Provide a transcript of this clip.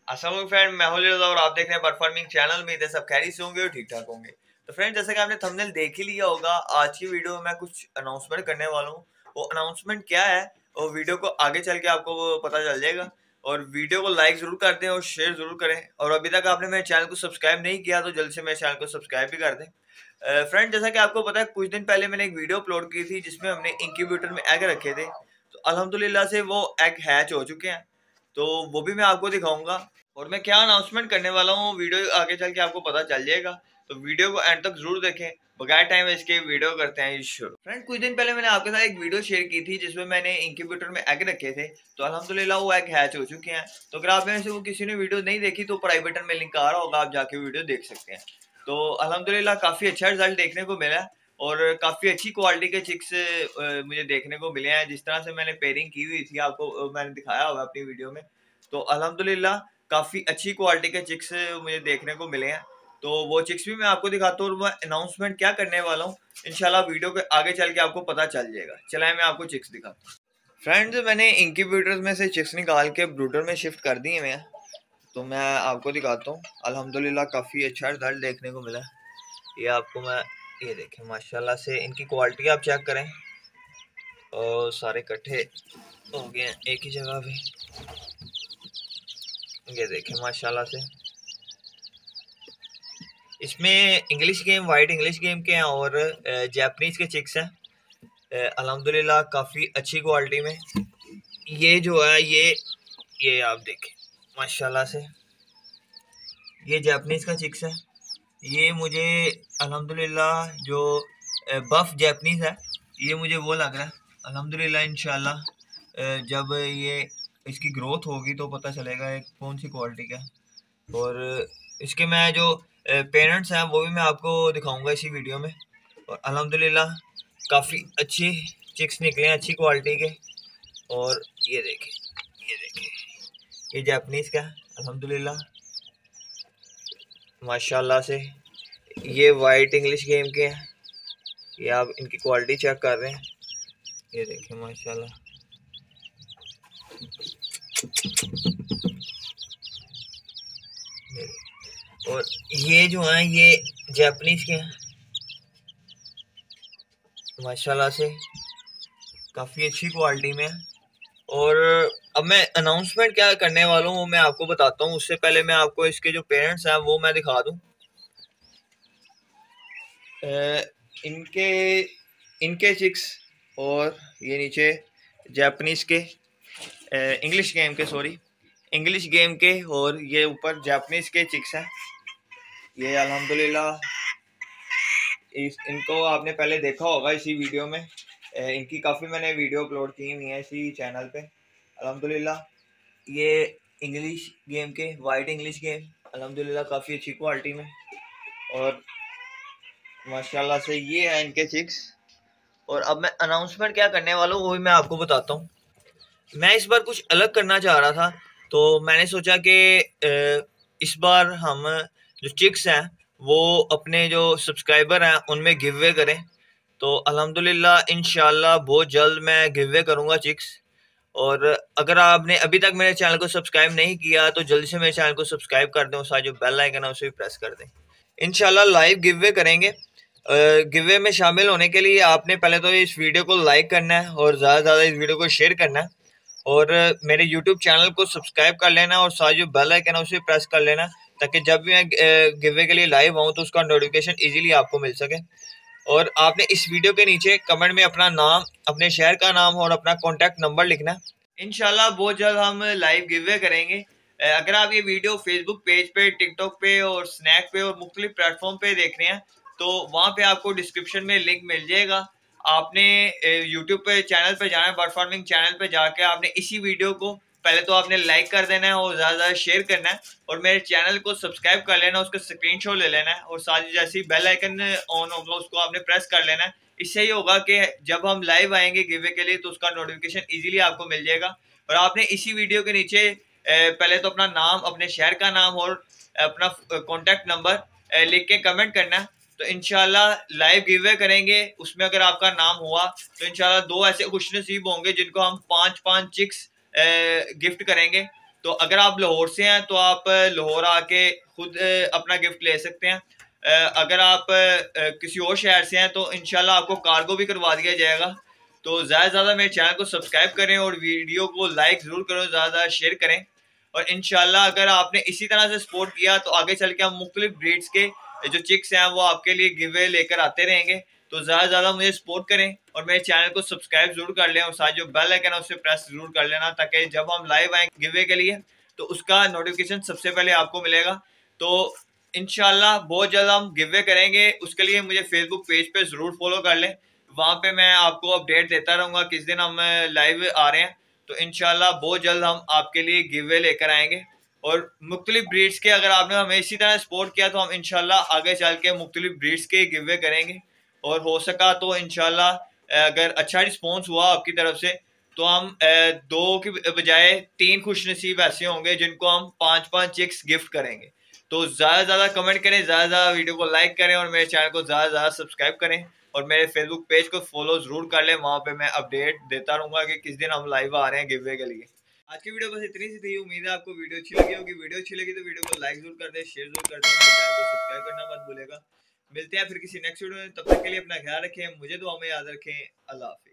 अस्सलाम फ्रेंड, मैं हूं लियाज़ और आप देख रहे हैं परफॉर्मिंग चैनल में। इधर सब खैरियत से होंगे और ठीक ठाक होंगे। तो फ्रेंड, जैसा कि आपने थंबनेल देख ही लिया होगा, आज की वीडियो में मैं कुछ अनाउंसमेंट करने वाला हूं। वो अनाउंसमेंट क्या है और वीडियो को आगे चल के आपको वो पता चल जाएगा। और वीडियो को लाइक जरूर कर दें और शेयर जरूर करें। और अभी तक आपने मेरे चैनल को सब्सक्राइब नहीं किया तो जल्द से मेरे चैनल को सब्सक्राइब भी कर दें। फ्रेंड, जैसा कि आपको पता है, कुछ दिन पहले मैंने एक वीडियो अपलोड की थी जिसमें हमने इंक्यूबेटर में एग रखे थे। तो अल्हम्दुलिल्लाह से वो एग हैच हो चुके हैं। तो वो भी मैं आपको दिखाऊंगा। और मैं क्या अनाउंसमेंट करने वाला हूँ, वीडियो आगे चल के आपको पता चल जाएगा। तो वीडियो को एंड तक जरूर देखें। बगैर टाइम वेस्ट के वीडियो करते हैं शुरू। फ्रेंड, कुछ दिन पहले मैंने आपके साथ एक वीडियो शेयर की थी जिसमें मैंने इंक्यूबेटर में एग रखे थे। तो अल्हम्दुलिल्लाह वो एग हैच हो चुके हैं। तो अगर आप में से वो किसी ने वीडियो नहीं देखी तो ऊपर आई बटन में लिंक आ रहा होगा, आप जाके वीडियो देख सकते हैं। तो अल्हम्दुलिल्लाह काफ़ी अच्छा रिजल्ट देखने को मिला है। और काफ़ी अच्छी क्वालिटी के चिक्स मुझे देखने को मिले हैं। जिस तरह से मैंने पेयरिंग की हुई थी आपको मैंने दिखाया होगा अपनी वीडियो में। तो अल्हम्दुलिल्लाह काफ़ी अच्छी क्वालिटी के चिक्स मुझे देखने को मिले हैं। तो वो चिक्स भी मैं आपको दिखाता हूँ और मैं अनाउंसमेंट क्या करने वाला हूँ इंशाल्लाह वीडियो के आगे चल के आपको पता चल जाएगा। चलाएं, मैं आपको चिक्स दिखाता हूँ। फ्रेंड्स, मैंने इंक्यूबेटर में से चिक्स निकाल के ब्रूडर में शिफ्ट कर दिए हैं। तो मैं आपको दिखाता हूँ। अल्हम्दुलिल्लाह काफ़ी अच्छा रिजल्ट देखने को मिला। ये आपको मैं ये देखें, माशाल्लाह से इनकी क्वालिटी आप चेक करें। और सारे इकट्ठे हो गए हैं एक ही जगह पे। ये देखें माशाल्लाह से। इसमें English game, white English game के हैं और जापानीज के चिक्स हैं। अल्हम्दुलिल्लाह काफ़ी अच्छी क्वालिटी में। ये जो है ये आप देखें माशाल्लाह से। ये जापानीज का चिक्स है। ये मुझे अल्हम्दुलिल्लाह जो बफ जापानीज है, ये मुझे वो लग रहा है। अल्हम्दुलिल्लाह इंशाल्लाह जब ये इसकी ग्रोथ होगी तो पता चलेगा कौन सी क्वालिटी का। और इसके मैं जो पेरेंट्स हैं वो भी मैं आपको दिखाऊंगा इसी वीडियो में। और अल्हम्दुलिल्लाह काफ़ी अच्छी चिक्स निकले हैं, अच्छी क्वालिटी के। और ये देखें ये जापानीज का है अल्हम्दुलिल्लाह माशाल्लाह से। ये वाइट इंग्लिश गेम के हैं। ये आप इनकी क्वालिटी चेक कर रहे हैं। ये देखें माशाल्लाह। और ये जो हैं ये जापानीज के हैं माशाल्लाह से, काफ़ी अच्छी क्वालिटी में है। और अब मैं अनाउंसमेंट क्या करने वाला हूँ वो मैं आपको बताता हूँ। उससे पहले मैं आपको इसके जो पेरेंट्स हैं वो मैं दिखा दूँ। इनके इनके चिक्स और ये नीचे जापानीज के इंग्लिश गेम के, सॉरी इंग्लिश गेम के, और ये ऊपर जापानीज के चिक्स हैं। ये अल्हम्दुलिल्लाह इनको आपने पहले देखा होगा इसी वीडियो में। इनकी काफ़ी मैंने वीडियो अपलोड की हुई है इसी चैनल पे। अल्हम्दुलिल्लाह ये इंग्लिश गेम के, वाइट इंग्लिश गेम, अल्हम्दुलिल्लाह काफ़ी अच्छी क्वालिटी में। और माशाल्लाह से ये है इनके चिक्स। और अब मैं अनाउंसमेंट क्या करने वाला हूँ वो भी मैं आपको बताता हूँ। मैं इस बार कुछ अलग करना चाह रहा था। तो मैंने सोचा कि इस बार हम जो चिक्स हैं वो अपने जो सब्सक्राइबर हैं उनमें गिव अवे करें। तो अल्हम्दुलिल्लाह इंशाल्लाह बहुत जल्द मैं गिव अवे करूँगा चिक्स। और अगर आपने अभी तक मेरे चैनल को सब्सक्राइब नहीं किया तो जल्दी से मेरे चैनल को सब्सक्राइब कर दें और साथ जो बेल आइकन है उसे भी प्रेस कर दें। इंशाल्लाह लाइव गिव अवे करेंगे। गिव अवे में शामिल होने के लिए आपने पहले तो इस वीडियो को लाइक करना है और ज़्यादा से ज़्यादा इस वीडियो को शेयर करना है। और मेरे YouTube चैनल को सब्सक्राइब कर लेना और साथ जो बेल आइकन है उसे प्रेस कर लेना, ताकि जब भी मैं गिव अवे के लिए लाइव आऊँ तो उसका नोटिफिकेशन इजीली आपको मिल सके। और आपने इस वीडियो के नीचे कमेंट में अपना नाम, अपने शहर का नाम और अपना कॉन्टैक्ट नंबर लिखना है। इंशाल्लाह बहुत जल्द हम लाइव गिव अवे करेंगे। अगर आप ये वीडियो फेसबुक पेज पे, टिकटॉक पे और स्नैक पे और मुख्तलिफ प्लेटफॉर्म पे देख रहे हैं तो वहाँ पे आपको डिस्क्रिप्शन में लिंक मिल जाएगा। आपने यूट्यूब पे चैनल पे जाना है, बर्ड फार्मिंग चैनल पे जाके आपने इसी वीडियो को पहले तो आपने लाइक कर देना है और ज़्यादा शेयर करना है। और मेरे चैनल को सब्सक्राइब कर लेना है, उसका स्क्रीनशॉट ले लेना है और साथ ही जैसे ही बेल आइकन ऑन होगा उसको आपने प्रेस कर लेना है। इससे ही होगा कि जब हम लाइव आएंगे गिवे के लिए तो उसका नोटिफिकेशन इजीली आपको मिल जाएगा। और आपने इसी वीडियो के नीचे पहले तो अपना नाम, अपने शहर का नाम और अपना कॉन्टैक्ट नंबर लिख के कमेंट करना है। तो इंशाल्लाह लाइव गिवे करेंगे, उसमें अगर आपका नाम हुआ तो इंशाल्लाह 2 ऐसे खुश नसीब होंगे जिनको हम 5-5 चिक्स गिफ्ट करेंगे। तो अगर आप लाहौर से हैं तो आप लाहौर आके खुद अपना गिफ्ट ले सकते हैं। अगर आप किसी और शहर से हैं तो इंशाल्लाह आपको कार्गो भी करवा दिया जाएगा। तो ज़्यादा से ज़्यादा मेरे चैनल को सब्सक्राइब करें और वीडियो को लाइक ज़रूर करें, ज़्यादा शेयर करें। और इंशाल्लाह अगर आपने इसी तरह से सपोर्ट किया तो आगे चल के हम मुख्तलिफ ब्रीड्स के जो चिक्स हैं वो आपके लिए गिव अवे लेकर आते रहेंगे। तो ज़्यादा से ज़्यादा मुझे सपोर्ट करें और मेरे चैनल को सब्सक्राइब जरूर कर लें और साथ जो बेल आइकन है उसे प्रेस जरूर कर लेना, ताकि जब हम लाइव आए गिव अवे के लिए तो उसका नोटिफिकेशन सबसे पहले आपको मिलेगा। तो इंशाल्लाह बहुत जल्द हम गिव अवे करेंगे, उसके लिए मुझे फेसबुक पेज पे ज़रूर फॉलो कर लें। वहाँ पे मैं आपको अपडेट देता रहूँगा किस दिन हम लाइव आ रहे हैं। तो इंशाल्लाह बहुत जल्द हम आपके लिए गिव अवे लेकर आएंगे। और मुख्तलिफ ब्रीड्स के अगर आपने हमें इसी तरह सपोर्ट किया तो हम इंशाल्लाह आगे चल के मुख्तलिफ ब्रीड्स के गिव अवे करेंगे। और हो सका तो इंशाल्लाह अगर अच्छा रिस्पॉन्स हुआ आपकी तरफ से तो हम 2 की बजाय 3 खुश नसीब ऐसे होंगे जिनको हम 5-5 चिक्स गिफ्ट करेंगे। तो ज़्यादा से ज़्यादा कमेंट करें, ज़्यादा से ज़्यादा वीडियो को लाइक करें और मेरे चैनल को ज़्यादा से ज़्यादा सब्सक्राइब करें और मेरे फेसबुक पेज को फॉलो ज़रूर कर लें। वहाँ पे मैं अपडेट देता रहूँगा कि किस दिन हम लाइव आ रहे हैं गिव अवे के लिए। आज की वीडियो बस इतनी सी थी। उम्मीद है आपको वीडियो अच्छी लगी होगी। वीडियो अच्छी लगी तो वीडियो को लाइक जरूर कर दें, शेयर जरूर कर दें, चैनल को सब्सक्राइब करना मत भूलेगा। मिलते हैं फिर किसी नेक्स्ट वीडियो में, तब तक के लिए अपना ख्याल रखें, मुझे दुआ में याद रखें। अल्लाह हाफिज़।